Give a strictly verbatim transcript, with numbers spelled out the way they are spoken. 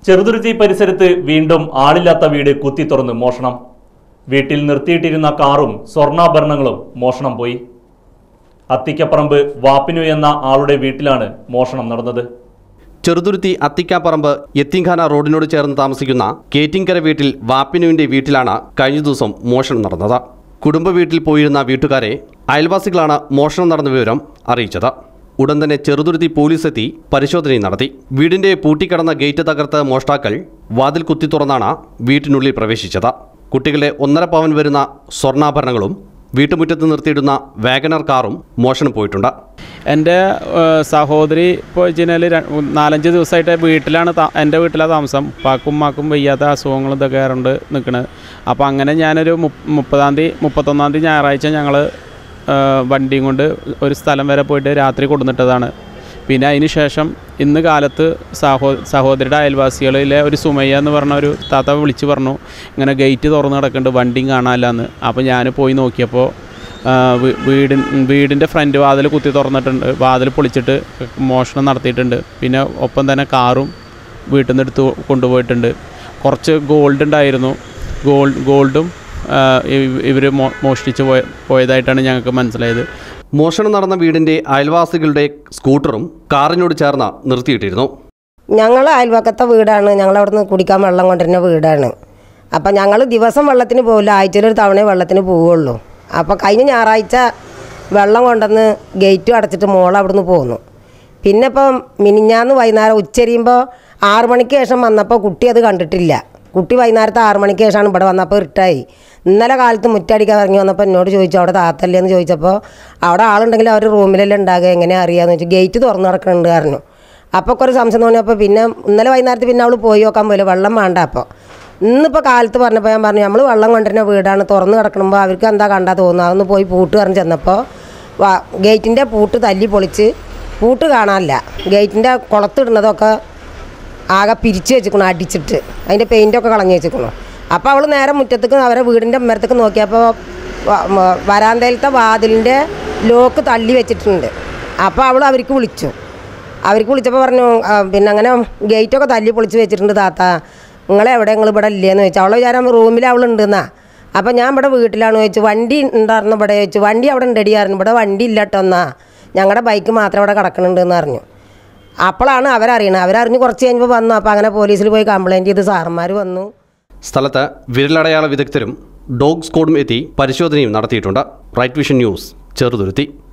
ചെറുതുരുത്തി പരിസരത്ത് വീണ്ടും ആളില്ലാത്ത വീട് കുത്തി തുറന്ന് മോഷണം. വീട്ടിൽ നിർത്തിയിട്ടിരുന്ന കാറും സ്വർണ്ണാഭരണങ്ങളും മോഷണം പോയി. അത്തിക്കപ്പറമ്പ് വാപ്പിനു എന്ന ആളുടെ വീട്ടിലാണ് മോഷണം നടന്നത്. ചെറുതുരുത്തി അത്തിക്കാപ്പറമ്പ് യത്തീംഖാന റോഡിനോട് ചേർന്ന് താമസിക്കുന്ന കേറ്റിങ്കര വീട്ടിൽ വാപ്പിനുവിന്റെ വീട്ടിലാണ് കഴിഞ്ഞ ദിവസം മോഷണം നടന്നത്. കുടുംബ വീട്ടിൽ പോയിരുന്ന വീട്ടുകാരെ അയൽവാസികളാണ് മോഷണം നടന്ന വിവരം അറിയിച്ചത്. ഉടൻ തന്നെ ചെറുതുരുത്തി പോലീസ് എത്തി പരിശോധനയും നടത്തി. വീടിന്റെ പൂട്ടിക്കിടന്ന ഗേറ്റ് തകർത്ത് മോഷ്ടാക്കൾ വാതിൽ കുത്തി തുറന്നാണ് വീട്ടിനുള്ളിൽ പ്രവേശിച്ചത്. കുട്ടികളുടെ ഒന്നര പവൻ വരുന്ന സ്വർണ്ണാഭരണങ്ങളും വീട്ടുമുറ്റത്ത് നിർത്തിയിടുന്ന വാഗനർ കാറും മോഷണം പോയിട്ടുണ്ട്. എൻ്റെ സഹോദരി ഇപ്പോൾ വെച്ച് കഴിഞ്ഞാൽ നാലഞ്ച് ദിവസമായിട്ട് വീട്ടിലാണ് എൻ്റെ വീട്ടിലാണ് താമസം. ഉപ്പാക്കും ഉമ്മാക്കും വയ്യാത്ത അസുഖങ്ങളും ഇതൊക്കെ ആയതുകൊണ്ട് നിൽക്കുന്നത്. അപ്പോൾ അങ്ങനെ ഞാനൊരു മുപ്പതാം തീയതി മുപ്പത്തൊന്നാം തീയതി ഞായറാഴ്ച ഞങ്ങൾ വണ്ടിയും കൊണ്ട് ഒരു സ്ഥലം വരെ പോയിട്ട് രാത്രി കൊടുന്നിട്ടതാണ്. പിന്നെ അതിന് ശേഷം ഇന്ന് കാലത്ത് സഹോ സഹോദരിയുടെ അയൽവാസികളിലെ ഒരു സുമയ്യ എന്ന് പറഞ്ഞ ഒരു താത്ത വിളിച്ച് പറഞ്ഞു, ഇങ്ങനെ ഗേറ്റ് തുറന്ന് കിടക്കുന്നുണ്ട്, വണ്ടിയും കാണാനില്ലെന്ന്. അപ്പോൾ ഞാൻ പോയി നോക്കിയപ്പോൾ വീടിൻ വീടിൻ്റെ ഫ്രണ്ട് വാതിൽ കുത്തി തുറന്നിട്ടുണ്ട്, വാതിൽ പൊളിച്ചിട്ട് മോഷണം നടത്തിയിട്ടുണ്ട്. പിന്നെ ഒപ്പം തന്നെ കാറും വീട്ടിൽ നിന്ന് എടുത്ത് കൊണ്ടുപോയിട്ടുണ്ട്. കുറച്ച് ഗോൾഡ് ഉണ്ടായിരുന്നു, ഗോൾഡ് ഗോൾഡും ഇവർ മോഷ്ടിച്ച് പോയ പോയതായിട്ടാണ് ഞങ്ങൾക്ക് മനസ്സിലായത്. മോഷണം നടന്ന വീടിൻ്റെ അയൽവാസികളുടെ സ്കൂട്ടറും കാറിനോട് ചേർന്ന് നിർത്തിയിട്ടിരുന്നു. ഞങ്ങൾ അയൽവക്കത്തെ വീടാണ്, ഞങ്ങളവിടെ നിന്ന് കുടിക്കാൻ വെള്ളം കൊണ്ടിരുന്ന വീടാണ്. അപ്പം ഞങ്ങൾ ദിവസം വെള്ളത്തിന് പോകില്ല, ആഴ്ചയിലൊരു തവണ വെള്ളത്തിന് പോവുള്ളൂ. അപ്പോൾ കഴിഞ്ഞ ഞായറാഴ്ച വെള്ളം കൊണ്ടുവന്ന് ഗേറ്റും അടച്ചിട്ട് മോൾ അവിടെ നിന്ന് പോന്നു. പിന്നെ ഇപ്പം മിനിഞ്ഞാന്ന് വൈകുന്നേരം ഉച്ചരിയുമ്പോൾ ആറു മണിക്ക് ശേഷം വന്നപ്പോൾ കുട്ടി അത് കണ്ടിട്ടില്ല. കുട്ടി വൈകുന്നേരത്തെ ആറു മണിക്ക് ശേഷമാണ് ഇവിടെ വന്നപ്പോൾ ഇട്ടായി. ഇന്നലെ കാലത്ത് മുറ്റടിക്കാൻ ഇറങ്ങി വന്നപ്പോൾ എന്നോട് ചോദിച്ചു അവിടെ താത്തല്ലേ എന്ന് ചോദിച്ചപ്പോൾ അവിടെ ആളുണ്ടെങ്കിൽ അവർ റൂമിലെല്ലാം ഉണ്ടാകുക എങ്ങനെയാണ് അറിയാമെന്ന് ചോദിച്ചു. ഗേറ്റ് തുറന്നു കിടക്കുന്നുണ്ട് പറഞ്ഞു. അപ്പോൾ കുറേ സംശയം തോന്നിയപ്പോൾ പിന്നെ ഇന്നലെ വൈകുന്നേരത്ത് പിന്നെ അവൾ പോയി നോക്കാൻ പോയില്ല, വെള്ളം വേണ്ട. അപ്പോൾ ഇന്നിപ്പോൾ കാലത്ത് പറഞ്ഞപ്പോൾ ഞാൻ പറഞ്ഞു നമ്മൾ വെള്ളം കൊണ്ടുവരുന്ന വീടാണ്, തുറന്ന് കിടക്കുമ്പോൾ അവർക്ക് എന്താ കണ്ടാൽ തോന്നുന്നു, അതൊന്ന് പോയി പൂട്ട് പറഞ്ഞ് ചെന്നപ്പോൾ ഗേറ്റിൻ്റെ പൂട്ട് തല്ലി പൊളിച്ച് പൂട്ട് കാണാനില്ല, ഗേറ്റിൻ്റെ കുളത്തിടുന്നതൊക്കെ ആകെ പിരിച്ച് വെച്ചിക്കണം, അടിച്ചിട്ട് അതിൻ്റെ പെയിൻറ്റൊക്കെ കളഞ്ഞ് വെച്ചിക്കണം. അപ്പോൾ അവൾ നേരെ മുറ്റത്തേക്ക് അവരെ വീടിൻ്റെ മരത്തേക്ക് നോക്കിയപ്പോൾ വരാന്തയിലത്തെ വാതിലിൻ്റെ ലോക്ക് തള്ളി വെച്ചിട്ടുണ്ട്. അപ്പോൾ അവൾ അവർക്ക് വിളിച്ചു. അവർക്ക് വിളിച്ചപ്പോൾ പറഞ്ഞു പിന്നെ അങ്ങനെ ഗേറ്റൊക്കെ തല്ലി പൊളിച്ച് വെച്ചിട്ടുണ്ട് താത്ത, നിങ്ങളെവിടെ, നിങ്ങൾ ഇവിടെ ഇല്ലേന്ന് ചോദിച്ചു. അവളെ വിചാരം റൂമിൽ അവളുണ്ടെന്നാ. അപ്പോൾ ഞാൻ ഇവിടെ വീട്ടിലാണ് ചോദിച്ചു. വണ്ടി ഉണ്ടായിരുന്നു ഇവിടെ ചോദിച്ചു. വണ്ടി അവിടെ ഉണ്ടടിയായിരുന്നു. ഇവിടെ വണ്ടി ഇല്ല കേട്ടോ, എന്നാ ഞങ്ങളുടെ ബൈക്ക് മാത്രം ഇവിടെ കിടക്കണുണ്ടെന്ന് പറഞ്ഞു. അപ്പോഴാണ് അവരറിയണത്. അവരറിഞ്ഞ് കുറച്ച് കഴിഞ്ഞപ്പോൾ വന്നു. അപ്പോൾ അങ്ങനെ പോലീസിൽ പോയി കംപ്ലയിൻറ്റ് ചെയ്ത് സാറന്മാർ വന്നു. സ്ഥലത്ത് വിരലടയാള വിദഗ്ധരും ഡോഗ് സ്ക്വാഡും എത്തി പരിശോധനയും നടത്തിയിട്ടുണ്ട്. Right Vision News, Cheruthuruthy.